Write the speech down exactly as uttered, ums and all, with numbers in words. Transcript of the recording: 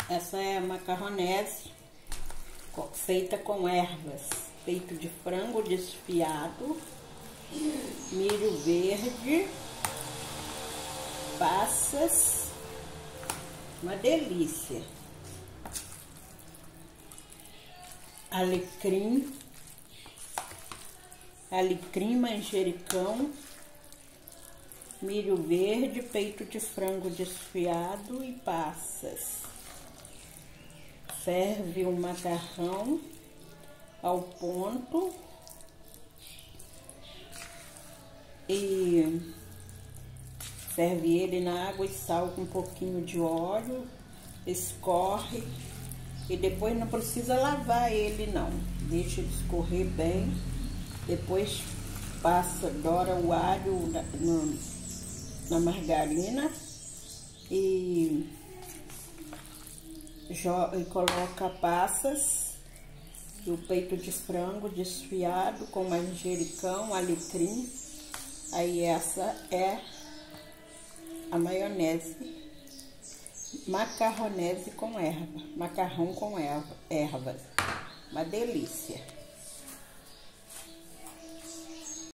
Essa é a macarronese feita com ervas, peito de frango desfiado, milho verde, passas, uma delícia. Alecrim, alecrim, manjericão, milho verde, peito de frango desfiado e passas. Serve o macarrão ao ponto e serve ele na água e sal com um pouquinho de óleo, escorre e depois não precisa lavar ele não, deixa ele escorrer bem, depois passa, dora o alho na, no, na margarina e e coloca passas e o peito de frango desfiado com manjericão, alecrim. Aí essa é a maionese, macarronese com erva, macarrão com erva, ervas, uma delícia.